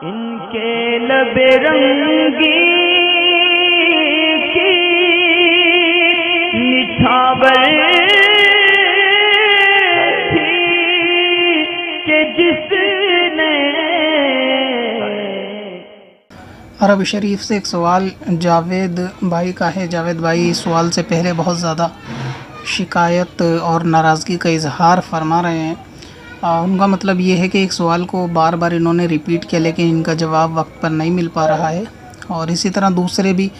इनके लबे रंगी की निछावर थी कि जिसने। अरब शरीफ से एक सवाल जावेद भाई का है। जावेद भाई इस सवाल से पहले बहुत ज़्यादा शिकायत और नाराज़गी का इजहार फरमा रहे हैं। उनका मतलब ये है कि एक सवाल को बार बार इन्होंने रिपीट किया लेकिन इनका जवाब वक्त पर नहीं मिल पा रहा है। और इसी तरह दूसरे भी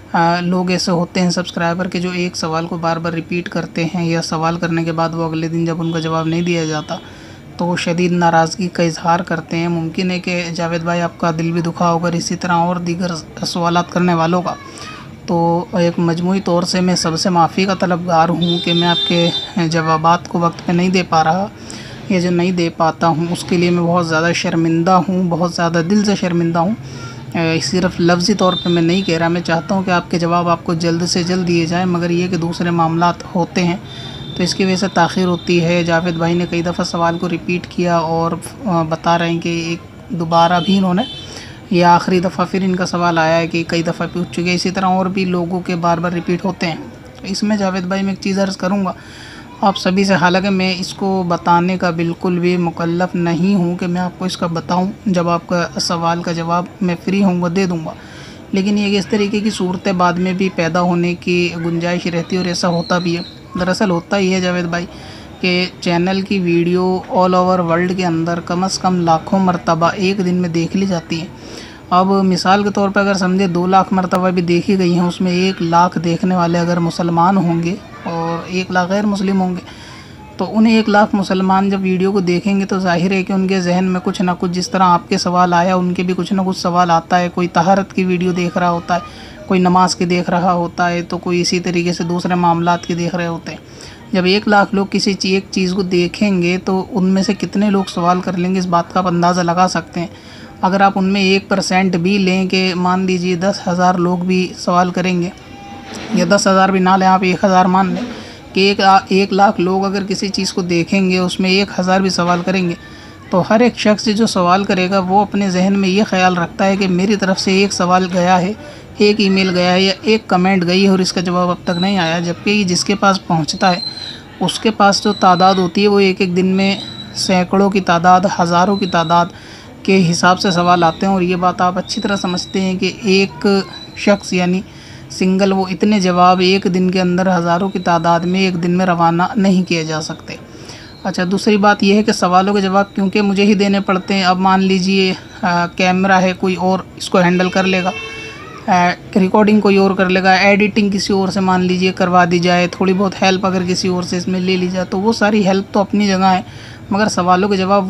लोग ऐसे होते हैं सब्सक्राइबर के जो एक सवाल को बार बार रिपीट करते हैं या सवाल करने के बाद वो अगले दिन जब उनका जवाब नहीं दिया जाता तो वो शदीद नाराज़गी का इजहार करते हैं। मुमकिन है कि जावेद भाई आपका दिल भी दुखा होगा, इसी तरह और दीगर सवालात करने वालों का। तो एक मजमूई तौर से मैं सबसे माफ़ी का तलबगार हूँ कि मैं आपके जवाबात को वक्त पे नहीं दे पा रहा या जो नहीं दे पाता हूँ उसके लिए मैं बहुत ज़्यादा शर्मिंदा हूँ, बहुत ज़्यादा दिल से शर्मिंदा हूँ। सिर्फ लफ्ज़ी तौर पे मैं नहीं कह रहा, मैं चाहता हूँ कि आपके जवाब आपको जल्द से जल्द दिए जाएँ, मगर ये कि दूसरे मामलात होते हैं तो इसकी वजह से ताख़ीर होती है। जावेद भाई ने कई दफ़ा सवाल को रिपीट किया और बता रहे हैं कि एक दोबारा भी इन्होंने ये आखिरी दफ़ा फिर इनका सवाल आया है कि कई दफ़ा पूछ चुके हैं। इसी तरह और भी लोगों के बार बार रिपीट होते हैं। तो इसमें जावेद भाई मैं एक चीज़ अर्ज़ करूँगा आप सभी से, हालांकि मैं इसको बताने का बिल्कुल भी मुकल्लफ़ नहीं हूँ कि मैं आपको इसका बताऊँ। जब आपका सवाल का जवाब मैं फ्री होऊंगा दे दूँगा, लेकिन ये इस तरीके की सूरतें बाद में भी पैदा होने की गुंजाइश रहती है और ऐसा होता भी है। दरअसल होता ही है जावेद भाई कि चैनल की वीडियो ऑल ओवर वर्ल्ड के अंदर कम से कम लाखों मरतबा एक दिन में देख ली जाती है। अब मिसाल के तौर पर अगर समझे 2 लाख मरतबा भी देखी गई हैं, उसमें 1 लाख देखने वाले अगर मुसलमान होंगे और 1 लाख गैर मुस्लिम होंगे तो उन्हें 1 लाख मुसलमान जब वीडियो को देखेंगे तो जाहिर है कि उनके जहन में कुछ ना कुछ, जिस तरह आपके सवाल आया उनके भी कुछ ना कुछ सवाल आता है। कोई तहारत की वीडियो देख रहा होता है, कोई नमाज की देख रहा होता है, तो कोई इसी तरीके से दूसरे मामलात की देख रहे होते हैं। जब 1 लाख लोग किसी एक चीज़ को देखेंगे तो उनमें से कितने लोग सवाल कर लेंगे, इस बात का आप अंदाज़ा लगा सकते हैं। अगर आप उनमें 1% भी लें कि मान लीजिए 10,000 लोग भी सवाल करेंगे, या 10,000 भी ना लें, आप 1,000 मान लें कि 1 लाख लोग अगर किसी चीज़ को देखेंगे उसमें 1,000 भी सवाल करेंगे तो हर एक शख्स जो सवाल करेगा वो अपने जहन में ये ख्याल रखता है कि मेरी तरफ से एक सवाल गया है, एक ईमेल गया है या एक कमेंट गई है और इसका जवाब अब तक नहीं आया। जबकि जिसके पास पहुंचता है उसके पास जो तादाद होती है वो एक दिन में सैकड़ों की तादाद, हज़ारों की तादाद के हिसाब से सवाल आते हैं। और ये बात आप अच्छी तरह समझते हैं कि एक शख्स यानी सिंगल वो इतने जवाब एक दिन के अंदर हज़ारों की तादाद में एक दिन में रवाना नहीं किए जा सकते। अच्छा, दूसरी बात यह है कि सवालों के जवाब क्योंकि मुझे ही देने पड़ते हैं। अब मान लीजिए कैमरा है, कोई और इसको हैंडल कर लेगा, रिकॉर्डिंग कोई और कर लेगा, एडिटिंग किसी और से मान लीजिए करवा दी जाए, थोड़ी बहुत हेल्प अगर किसी और से इसमें ले ली जाए तो वो सारी हेल्प तो अपनी जगह है, मगर सवालों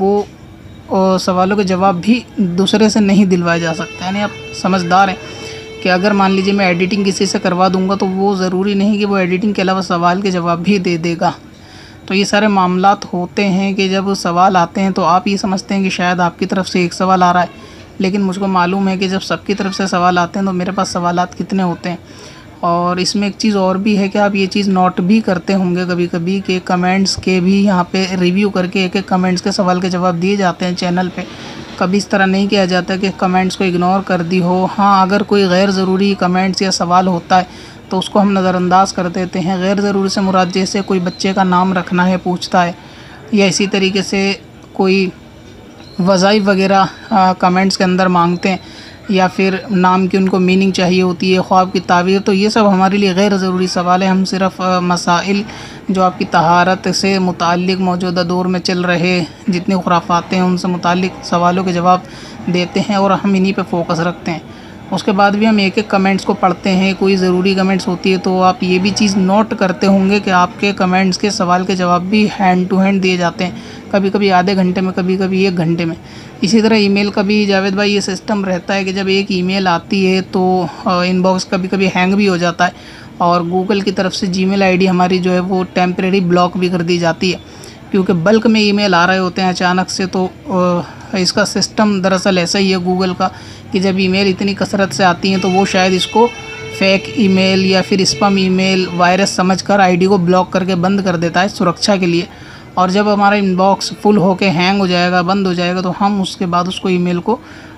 के जवाब भी दूसरे से नहीं दिलवाए जा सकते। यानी आप समझदार हैं कि अगर मान लीजिए मैं एडिटिंग किसी से करवा दूंगा तो वो ज़रूरी नहीं कि वो एडिटिंग के अलावा सवाल के जवाब भी दे देगा। तो ये सारे मामलात होते हैं कि जब सवाल आते हैं तो आप ये समझते हैं कि शायद आपकी तरफ से एक सवाल आ रहा है, लेकिन मुझको मालूम है कि जब सबकी तरफ से सवाल आते हैं तो मेरे पास सवालात कितने होते हैं। और इसमें एक चीज़ और भी है कि आप ये चीज़ नोट भी करते होंगे कभी कभी कि कमेंट्स के भी यहाँ पे रिव्यू करके एक कमेंट्स के सवाल के जवाब दिए जाते हैं चैनल पे। कभी इस तरह नहीं किया जाता कि कमेंट्स को इग्नोर कर दी हो। हाँ, अगर कोई गैर ज़रूरी कमेंट्स या सवाल होता है तो उसको हम नज़रअंदाज कर देते हैं। गैर ज़रूरी से मुराद जैसे कोई बच्चे का नाम रखना है पूछता है, या इसी तरीके से कोई वज़ाइफ वगैरह कमेंट्स के अंदर मांगते हैं, या फिर नाम की उनको मीनिंग चाहिए होती है, ख्वाब की ताबीर, तो ये सब हमारे लिए गैर ज़रूरी सवाल है। हम सिर्फ मसाइल जो आपकी तहारत से मुताल्लिक़ मौजूदा दौर में चल रहे जितने खुराफाते हैं उनसे मुताल्लिक़ सवालों के जवाब देते हैं और हम इन्हीं पे फोकस रखते हैं। उसके बाद भी हम एक एक कमेंट्स को पढ़ते हैं, कोई ज़रूरी कमेंट्स होती है तो आप ये भी चीज़ नोट करते होंगे कि आपके कमेंट्स के सवाल के जवाब भी हैंड टू हैंड दिए जाते हैं, कभी कभी आधे घंटे में, कभी कभी 1 घंटे में। इसी तरह ईमेल का भी जावेद भाई ये सिस्टम रहता है कि जब एक ईमेल आती है तो इनबॉक्स कभी कभी हैंग भी हो जाता है और गूगल की तरफ से जीमेल आईडी हमारी जो है वो टेम्परेरी ब्लॉक भी कर दी जाती है, क्योंकि बल्क में ईमेल आ रहे होते हैं अचानक से। तो इसका सिस्टम दरअसल ऐसा ही है गूगल का कि जब ईमेल इतनी कसरत से आती हैं तो वो शायद इसको फेक ईमेल या फिर स्पैम ईमेल वायरस समझकर आईडी को ब्लॉक करके बंद कर देता है सुरक्षा के लिए। और जब हमारा इनबॉक्स फुल होके हैंग हो जाएगा, बंद हो जाएगा, तो हम उसके बाद उसको ईमेल को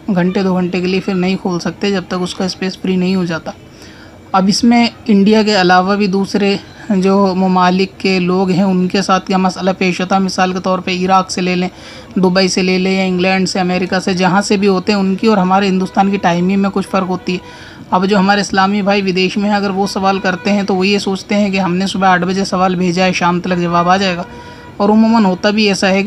घंटे 2 घंटे के लिए फिर नहीं खोल सकते जब तक उसका स्पेस फ्री नहीं हो जाता। अब इसमें इंडिया के अलावा भी दूसरे जो ममालिक के लोग हैं उनके साथ क्या मसला पेश होता है। मिसाल के तौर पे इराक़ से ले लें, दुबई से ले लें, या इंग्लैंड से, अमेरिका से, जहाँ से भी होते हैं उनकी और हमारे हिंदुस्तान की टाइमिंग में कुछ फ़र्क होती है। अब जो हमारे इस्लामी भाई विदेश में हैं, अगर वो सवाल करते हैं तो वो ये सोचते हैं कि हमने सुबह 8 बजे सवाल भेजा है, शाम तक जवाब आ जाएगा। और उमूमन होता भी ऐसा है कि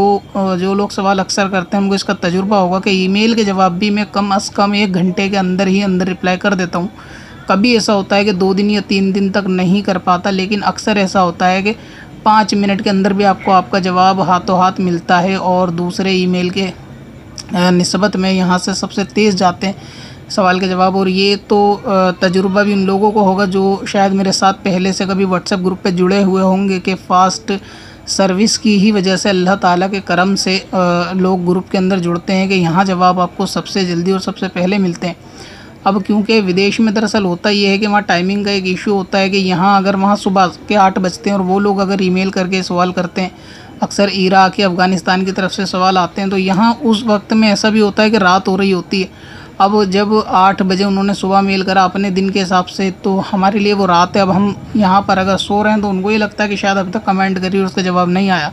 जो लोग सवाल अक्सर करते हैं उनको इसका तजुर्बा होगा कि ईमेल के जवाब भी मैं कम अज़ कम 1 घंटे के अंदर रिप्लाई कर देता हूँ। कभी ऐसा होता है कि 2 दिन या 3 दिन तक नहीं कर पाता, लेकिन अक्सर ऐसा होता है कि 5 मिनट के अंदर भी आपका जवाब हाथों हाथ मिलता है। और दूसरे ईमेल के निस्बत में यहाँ से सबसे तेज़ जाते हैं सवाल के जवाब। और ये तो तजुर्बा भी उन लोगों को होगा जो शायद मेरे साथ पहले से कभी व्हाट्सएप ग्रुप पे जुड़े हुए होंगे कि फ़ास्ट सर्विस की ही वजह से, अल्लाह ताला के करम से लोग ग्रुप के अंदर जुड़ते हैं कि यहाँ जवाब आपको सबसे जल्दी और सबसे पहले मिलते हैं। अब क्योंकि विदेश में दरअसल होता ये है कि वहाँ टाइमिंग का एक इशू होता है कि यहाँ अगर वहाँ सुबह के 8 बजते हैं और वो लोग अगर ईमेल करके सवाल करते हैं, अक्सर इराक़ या अफ़गानिस्तान की तरफ से सवाल आते हैं, तो यहाँ उस वक्त में ऐसा भी होता है कि रात हो रही होती है। अब जब 8 बजे उन्होंने सुबह मेल करा अपने दिन के हिसाब से, तो हमारे लिए वो रात है। अब हम यहाँ पर अगर सो रहे हैं तो उनको ये लगता है कि शायद अभी तक कमेंट करी और उसका जवाब नहीं आया।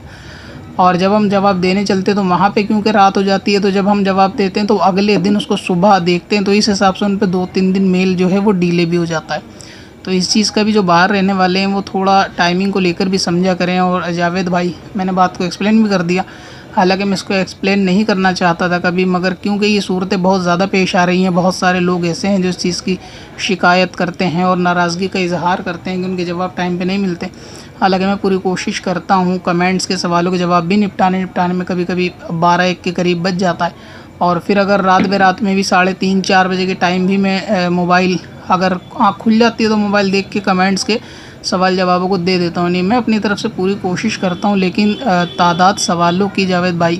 और जब हम जवाब देने चलते तो वहाँ पे क्योंकि रात हो जाती है, तो जब हम जवाब देते हैं तो अगले दिन उसको सुबह देखते हैं, तो इस हिसाब से उन पे 2-3 दिन मेल जो है वो डिले भी हो जाता है। तो इस चीज़ का भी जो बाहर रहने वाले हैं वो थोड़ा टाइमिंग को लेकर भी समझा करें। और जावेद भाई, मैंने बात को एक्सप्लेन भी कर दिया, हालांकि मैं इसको एक्सप्लेन नहीं करना चाहता था कभी, मगर क्योंकि ये सूरतें बहुत ज़्यादा पेश आ रही हैं, बहुत सारे लोग ऐसे हैं जो इस चीज़ की शिकायत करते हैं और नाराज़गी का इजहार करते हैं कि उनके जवाब टाइम पे नहीं मिलते। हालांकि मैं पूरी कोशिश करता हूँ, कमेंट्स के सवालों के जवाब भी निपटाने में कभी कभी 12-1 के करीब बच जाता है। और फिर अगर रात में भी 3:30-4 बजे के टाइम भी मैं मोबाइल अगर आँख खुल जाती है तो मोबाइल देख के कमेंट्स के सवाल जवाबों को दे देता हूँ। नहीं, मैं अपनी तरफ से पूरी कोशिश करता हूँ, लेकिन तादाद सवालों की जावेद भाई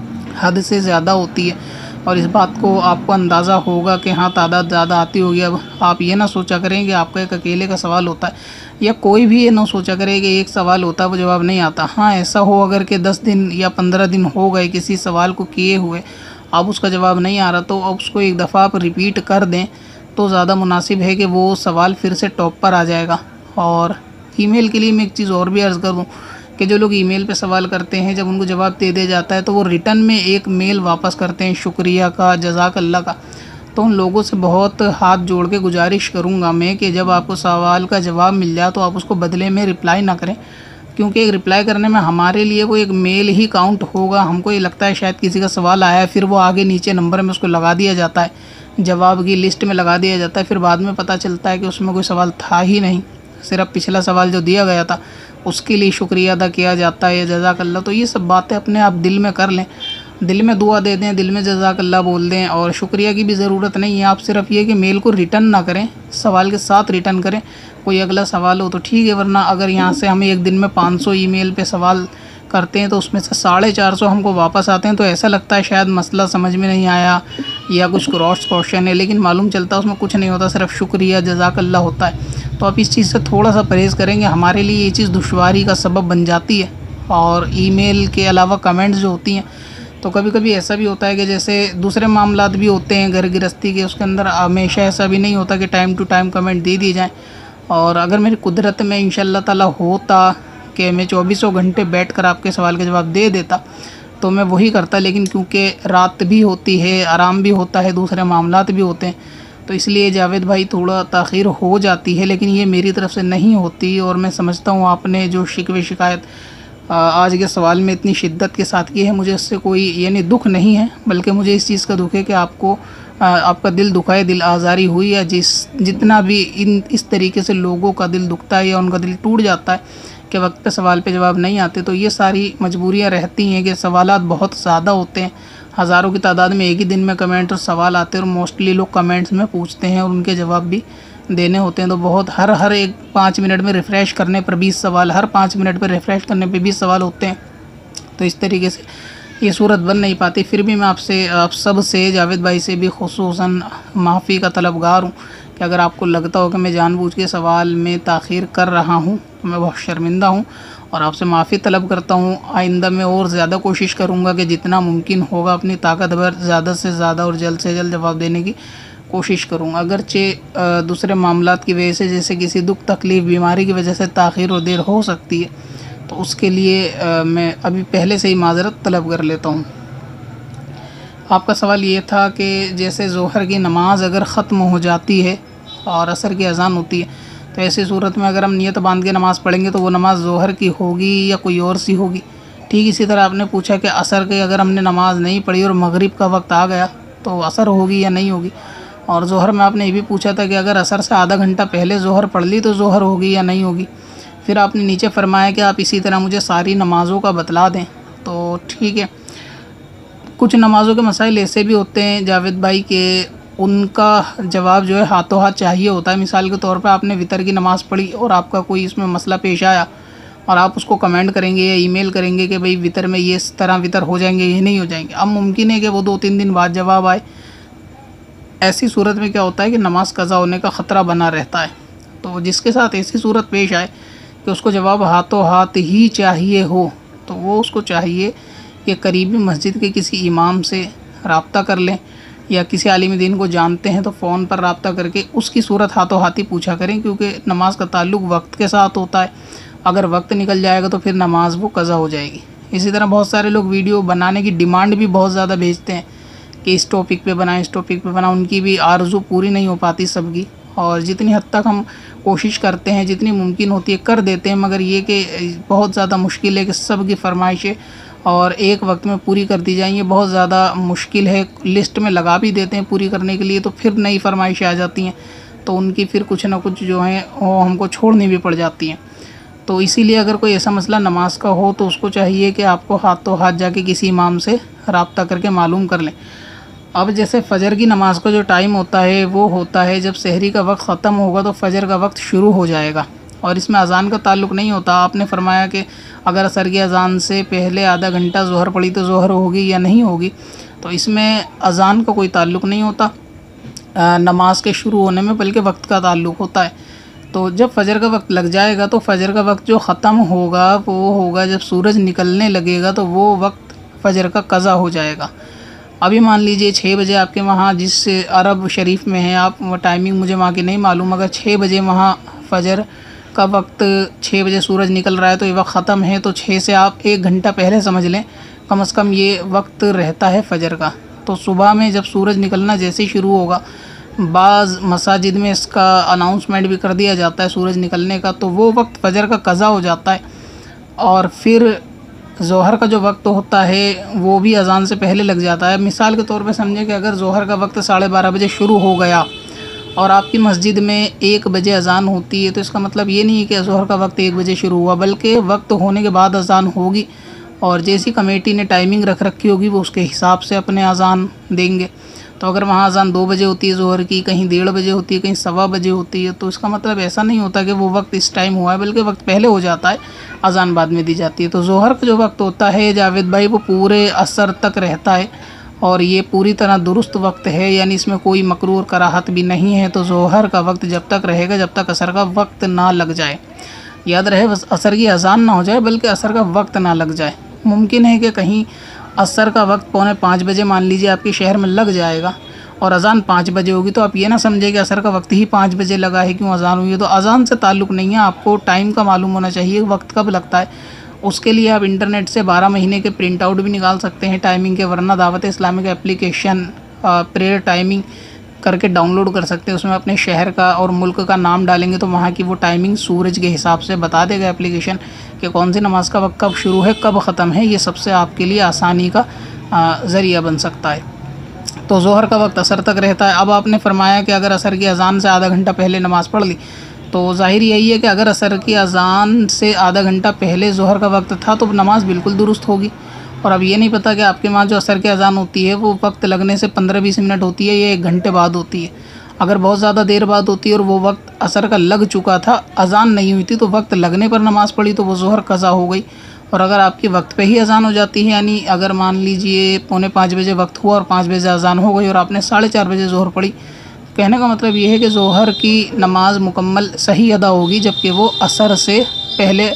हद से ज़्यादा होती है। और इस बात को आपको अंदाज़ा होगा कि हाँ, तादाद ज़्यादा आती होगी। अब आप ये ना सोचा करें कि आपका एक अकेले का सवाल होता है, या कोई भी ये ना सोचा करे कि एक सवाल होता है वो जवाब नहीं आता। हाँ, ऐसा हो अगर कि 10 दिन या 15 दिन हो गए किसी सवाल को किए हुए, अब उसका जवाब नहीं आ रहा, तो अब उसको एक दफ़ा आप रिपीट कर दें तो ज़्यादा मुनासिब है कि वो सवाल फिर से टॉप पर आ जाएगा। और ईमेल के लिए मैं एक चीज़ और भी अर्ज़ कर दूँ कि जो लोग ईमेल पे सवाल करते हैं, जब उनको जवाब दे दिया जाता है तो वो रिटर्न में एक मेल वापस करते हैं शुक्रिया का, जज़ाकल्लाह का। तो उन लोगों से बहुत हाथ जोड़ के गुजारिश करूँगा मैं कि जब आपको सवाल का जवाब मिल जाए तो आप उसको बदले में रिप्लाई ना करें, क्योंकि एक रिप्लाई करने में हमारे लिए वो एक मेल ही काउंट होगा। हमको ये लगता है शायद किसी का सवाल आया है, फिर वो आगे नीचे नंबर में उसको लगा दिया जाता है, जवाब की लिस्ट में लगा दिया जाता है, फिर बाद में पता चलता है कि उसमें कोई सवाल था ही नहीं, सिर्फ पिछला सवाल जो दिया गया था उसके लिए शुक्रिया अदा किया जाता है, जज़ाकल्लाह। तो ये सब बातें अपने आप दिल में कर लें, दिल में दुआ दे दें, दिल में जज़ाकल्लाह बोल दें, और शुक्रिया की भी ज़रूरत नहीं है। आप सिर्फ ये कि मेल को रिटर्न ना करें, सवाल के साथ रिटर्न करें। कोई अगला सवाल हो तो ठीक है, वरना अगर यहाँ से हमें एक दिन में 500 ईमेल पे सवाल करते हैं तो उसमें से 450 हमको वापस आते हैं, तो ऐसा लगता है शायद मसला समझ में नहीं आया या कुछ क्रॉस क्वेश्चन है, लेकिन मालूम चलता है उसमें कुछ नहीं होता, सिर्फ शुक्रिया जज़ाकल्लाह होता है। तो आप इस चीज़ से थोड़ा सा परहेज़ करेंगे, हमारे लिए ये चीज़ दुश्वारी का सबब बन जाती है। और ईमेल के अलावा कमेंट्स जो होती हैं, तो कभी कभी ऐसा भी होता है कि जैसे दूसरे मामलात भी होते हैं घर गृहस्थी के, उसके अंदर हमेशा ऐसा भी नहीं होता कि टाइम टू टाइम कमेंट दे दिए जाएँ। और अगर मेरी कुदरत में इंशाअल्लाह ताला होता कि मैं 24 घंटे बैठकर आपके सवाल का जवाब दे देता तो मैं वही करता, लेकिन क्योंकि रात भी होती है, आराम भी होता है, दूसरे मामलात भी होते हैं, तो इसलिए जावेद भाई थोड़ा ताख़ीर हो जाती है। लेकिन ये मेरी तरफ से नहीं होती, और मैं समझता हूँ आपने जो शिकवे शिकायत आज के सवाल में इतनी शिद्दत के साथ की है, मुझे इससे कोई यानी दुख नहीं है, बल्कि मुझे इस चीज़ का दुख है कि आपको आपका दिल दुखा है, दिल आज़ारी हुई, या जितना भी इस तरीके से लोगों का दिल दुखता है या उनका दिल टूट जाता है कि वक्त पे सवाल पे जवाब नहीं आते। तो ये सारी मजबूरियाँ रहती हैं कि सवालात बहुत ज़्यादा होते हैं, हज़ारों की तादाद में एक ही दिन में कमेंट और सवाल आते हैं, और मोस्टली लोग कमेंट्स में पूछते हैं और उनके जवाब भी देने होते हैं। तो बहुत हर एक 5 मिनट में रिफ़्रेश करने पर 20 सवाल, हर 5 मिनट पर रिफ़्रेश करने पर 20 सवाल होते हैं। तो इस तरीके से ये सूरत बन नहीं पाती। फिर भी मैं आप सब से, जावेद भाई से भी खुसूसन माफ़ी का तलबगार हूँ कि अगर आपको लगता हो कि मैं जानबूझ के सवाल में ताख़ीर कर रहा हूँ तो मैं बहुत शर्मिंदा हूँ। और आपसे माफ़ी तलब करता हूँ। आइंदा मैं और ज़्यादा कोशिश करूँगा कि जितना मुमकिन होगा अपनी ताकत भर ज़्यादा से ज़्यादा और जल्द से जल्द जवाब देने की कोशिश करूँगा। अगरचे दूसरे मामलात की वजह से, जैसे किसी दुख तकलीफ़ बीमारी की वजह से ताख़ीर और देर हो सकती है, तो उसके लिए मैं अभी पहले से ही माज़रत तलब कर लेता हूँ। आपका सवाल ये था कि जैसे ज़ोहर की नमाज़ अगर ख़त्म हो जाती है और असर की अज़ान होती है, तो ऐसी सूरत में अगर हम नियत बांध के नमाज़ पढ़ेंगे तो वो नमाज़ ज़ोहर की होगी या कोई और सी होगी। ठीक इसी तरह आपने पूछा कि असर की अगर हमने नमाज़ नहीं पढ़ी और मगरिब का वक्त आ गया तो असर होगी या नहीं होगी। और ज़ोहर में आपने ये भी पूछा था कि अगर असर से आधा घंटा पहले ज़ोहर पढ़ ली तो ज़ोहर होगी या नहीं होगी। फिर आपने नीचे फरमाया कि आप इसी तरह मुझे सारी नमाज़ों का बतला दें। तो ठीक है, कुछ नमाज़ों के मसाइल ऐसे भी होते हैं जावेद भाई के उनका जवाब जो है हाथों हाथ चाहिए होता है। मिसाल के तौर पे आपने वितर की नमाज़ पढ़ी और आपका कोई इसमें मसला पेश आया और आप उसको कमेंट करेंगे या ईमेल करेंगे कि भाई वितर में ये इस तरह वितर हो जाएंगे, ये नहीं हो जाएंगे। अब मुमकिन है कि वो 2-3 दिन बाद जवाब आए। ऐसी सूरत में क्या होता है कि नमाज कज़ा होने का ख़तरा बना रहता है। तो जिसके साथ ऐसी सूरत पेश आए कि उसको जवाब हाथों हाथ ही चाहिए हो, तो वो उसको चाहिए कि करीबी मस्जिद के किसी इमाम से रब्ता कर लें, या किसी आलिम दीन को जानते हैं तो फ़ोन पर रब्ता करके उसकी सूरत हाथों हाथ ही पूछा करें, क्योंकि नमाज का ताल्लुक़ वक्त के साथ होता है। अगर वक्त निकल जाएगा तो फिर नमाज वो कज़ा हो जाएगी। इसी तरह बहुत सारे लोग वीडियो बनाने की डिमांड भी बहुत ज़्यादा भेजते हैं कि इस टॉपिक पे बनाएं, इस टॉपिक पे बनाएं। उनकी भी आरज़ू पूरी नहीं हो पाती सबकी, और जितनी हद तक हम कोशिश करते हैं, जितनी मुमकिन होती है कर देते हैं, मगर ये कि बहुत ज़्यादा मुश्किल है कि सब की फ़रमाइशें और एक वक्त में पूरी कर दी जाएँ। ये बहुत ज़्यादा मुश्किल है। लिस्ट में लगा भी देते हैं पूरी करने के लिए, तो फिर नई फ़रमाइशें आ जाती हैं, तो उनकी फिर कुछ ना कुछ जो है वो हमको छोड़नी भी पड़ जाती हैं। तो इसीलिए अगर कोई ऐसा मसला नमाज का हो तो उसको चाहिए कि आपको हाथों हाथ जाके किसी इमाम से रब्ता करके मालूम कर लें। अब जैसे फ़जर की नमाज़ का जो टाइम होता है वो होता है जब सहरी का वक्त ख़त्म होगा तो फ़जर का वक्त शुरू हो जाएगा, और इसमें अज़ान का ताल्लुक़ नहीं होता। आपने फरमाया कि अगर असर की अज़ान से पहले आधा घंटा ज़ोहर पड़ी तो ज़ोहर होगी या नहीं होगी, तो इसमें अज़ान का कोई ताल्लुक़ नहीं होता नमाज के शुरू होने में, बल्कि वक्त का ताल्लुक़ होता है। तो जब फ़जर का वक्त लग जाएगा तो फ़जर का वक्त जो ख़त्म होगा वो होगा जब सूरज निकलने लगेगा, तो वो वक्त फ़जर का क़ज़ा हो जाएगा। अभी मान लीजिए 6 बजे आपके वहाँ, जिस अरब शरीफ में हैं आप, टाइमिंग मुझे वहाँ की नहीं मालूम, अगर 6 बजे वहाँ फ़जर का वक्त 6 बजे सूरज निकल रहा है तो ये वक्त ख़त्म है, तो 6 से आप 1 घंटा पहले समझ लें कम से कम ये वक्त रहता है फ़जर का। तो सुबह में जब सूरज निकलना जैसे ही शुरू होगा, बाज़ मसाजिद में इसका अनाउंसमेंट भी कर दिया जाता है सूरज निकलने का, तो वो वक्त फ़जर का क़ज़ा हो जाता है। और फिर ज़ोहर का जो वक्त होता है वो भी अज़ान से पहले लग जाता है। मिसाल के तौर पे समझें कि अगर ज़ोहर का वक्त 12:30 बजे शुरू हो गया और आपकी मस्जिद में 1 बजे अज़ान होती है, तो इसका मतलब ये नहीं है कि ज़ोहर का वक्त 1 बजे शुरू हुआ, बल्कि वक्त होने के बाद अज़ान होगी, और जैसी कमेटी ने टाइमिंग रख रखी होगी वो उसके हिसाब से अपने अज़ान देंगे। तो अगर वहाँ अज़ान 2 बजे होती है ज़ोहर की, कहीं 1:30 बजे होती है, कहीं 1:15 बजे होती है, तो इसका मतलब ऐसा नहीं होता कि वो वक्त इस टाइम हुआ है, बल्कि वक्त पहले हो जाता है, अज़ान बाद में दी जाती है। तो ज़ोहर का जो वक्त होता है जावेद भाई वो पूरे असर तक रहता है, और ये पूरी तरह दुरुस्त वक्त है, यानी इसमें कोई मकरूह कराहत भी नहीं है। तो ज़ोहर का वक्त जब तक रहेगा जब तक असर का वक्त ना लग जाए। याद रहे, बस असर की अज़ान ना हो जाए बल्कि असर का वक्त ना लग जाए। मुमकिन है कि कहीं असर का वक्त 4:45 बजे मान लीजिए आपके शहर में लग जाएगा और अज़ान 5 बजे होगी, तो आप ये ना समझे कि असर का वक्त ही 5 बजे लगा है, क्यों अज़ान हुई है। तो अज़ान से ताल्लुक़ नहीं है, आपको टाइम का मालूम होना चाहिए वक्त कब लगता है। उसके लिए आप इंटरनेट से 12 महीने के प्रिंट आउट भी निकाल सकते हैं टाइमिंग के, वरना दावत इस्लामी का एप्लीकेशन प्रेयर टाइमिंग करके डाउनलोड कर सकते हैं। उसमें अपने शहर का और मुल्क का नाम डालेंगे तो वहाँ की वो टाइमिंग सूरज के हिसाब से बता देगा एप्लीकेशन कि कौन सी नमाज का वक्त कब शुरू है कब ख़त्म है। ये सबसे आपके लिए आसानी का ज़रिया बन सकता है। तो ज़ोहर का वक्त असर तक रहता है। अब आपने फरमाया कि अगर असर की अज़ान से आधा घंटा पहले नमाज़ पढ़ ली, तो ज़ाहिर यही है कि अगर असर की अज़ान से आधा घंटा पहले ज़ोहर का वक्त था तो नमाज़ बिल्कुल दुरुस्त होगी। और अब ये नहीं पता कि आपके वहाँ जो असर की अज़ान होती है वो वक्त लगने से 15-20 मिनट होती है या 1 घंटे बाद होती है। अगर बहुत ज़्यादा देर बाद होती है और वो वक्त असर का लग चुका था, अज़ान नहीं हुई थी, तो वक्त लगने पर नमाज़ पढ़ी तो वो ज़ोहर क़ज़ा हो गई। और अगर आपकी वक्त पे ही अज़ान हो जाती है, यानी अगर मान लीजिए 4:45 बजे वक्त हुआ और 5 बजे अज़ान हो गई और आपने 4:30 बजे ज़ोहर पढ़ी, कहने का मतलब ये है कि ज़ोहर की नमाज़ मुकम्मल सही अदा होगी, जबकि वो असर से पहले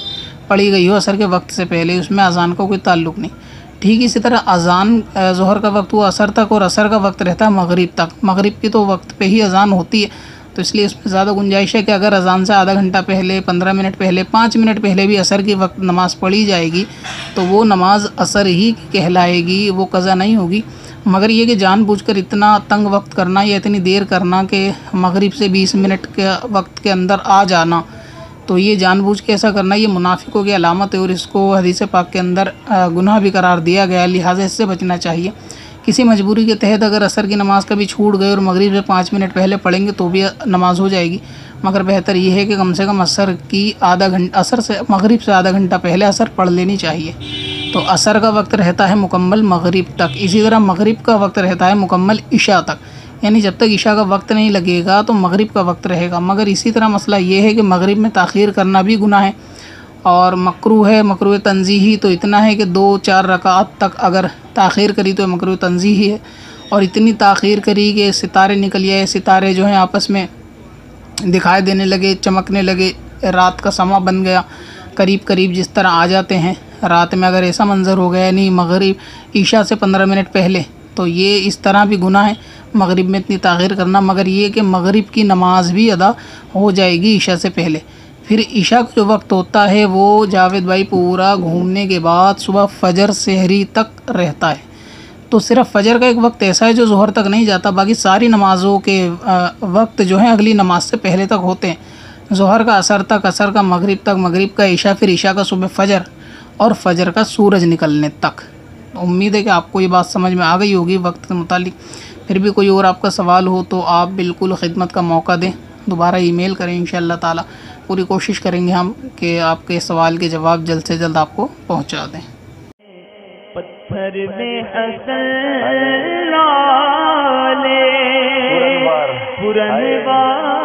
पढ़ी गई हो असर के वक्त से पहले, उसमें अजान का कोई ताल्लुक़ नहीं। ठीक इसी तरह अजान ज़ोहर का वक्त वो असर तक और असर का वक्त रहता है मगरिब तक। मगरिब की तो वक्त पे ही अजान होती है, तो इसलिए इसमें ज़्यादा गुंजाइश है कि अगर अजान से आधा घंटा पहले, 15 मिनट पहले, 5 मिनट पहले भी असर की वक्त नमाज़ पढ़ी जाएगी तो वो नमाज असर ही कहलाएगी, वो कज़ा नहीं होगी। मगर ये कि जानबूझकर इतना तंग वक्त करना या इतनी देर करना कि मगरिब से 20 मिनट के वक्त के अंदर आ जाना, तो ये जानबूझ के ऐसा करना ये मुनाफिकों की अलामत है और इसको हदीस पाक के अंदर गुनाह भी करार दिया गया। लिहाजा इससे बचना चाहिए। किसी मजबूरी के तहत अगर असर की नमाज़ कभी छूट गई और मगरिब से 5 मिनट पहले पढ़ेंगे तो भी नमाज हो जाएगी, मगर बेहतर ये है कि कम से कम असर से मगरिब से आधा घंटा पहले असर पढ़ लेनी चाहिए। तो असर का वक्त रहता है मुकम्मल मगरिब तक। इसी तरह मगरिब का वक्त रहता है मुकम्मल इशा तक, यानी जब तक इशा का वक्त नहीं लगेगा तो मगरिब का वक्त रहेगा। मगर इसी तरह मसला ये है कि मगरिब में ताख़ीर करना भी गुनाह है और मकरूह है। मकरूह तंज़ीही तो इतना है कि 2-4 रकात तक अगर ताख़ीर करी तो मकरूह तंज़ीही है, और इतनी ताख़ीर करी कि सितारे निकल आए, सितारे जो हैं आपस में दिखाई देने लगे, चमकने लगे, रात का समा बन गया, करीब करीब जिस तरह आ जाते हैं रात में, अगर ऐसा मंज़र हो गया नहीं मगरिब ईशा से 15 मिनट पहले, तो ये इस तरह भी गुनाह है मगरिब में इतनी ताख़ीर करना। मगर ये कि मगरिब की नमाज भी अदा हो जाएगी ईशा से पहले। फिर ईशा का जो वक्त होता है वो जावेद भाई पूरा घूमने के बाद सुबह फजर सहरी तक रहता है। तो सिर्फ फजर का एक वक्त ऐसा है जो ज़ोहर तक नहीं जाता, बाकी सारी नमाज़ों के वक्त जो है अगली नमाज से पहले तक होते हैं। ज़ोहर का असर तक, असर का मगरिब तक, मगरिब का ईशा, फिर ईशा का सुबह फजर और फजर का सूरज निकलने तक। तो उम्मीद है कि आपको ये बात समझ में आ गई होगी वक्त के मुतालिक। फिर भी कोई और आपका सवाल हो तो आप बिल्कुल खिदमत का मौका दें, दोबारा ईमेल करें। इंशाअल्लाह ताला पूरी कोशिश करेंगे हम कि आपके सवाल के जवाब जल्द से जल्द आपको पहुंचा दें। पत्थर में हसन लाले पुरनवार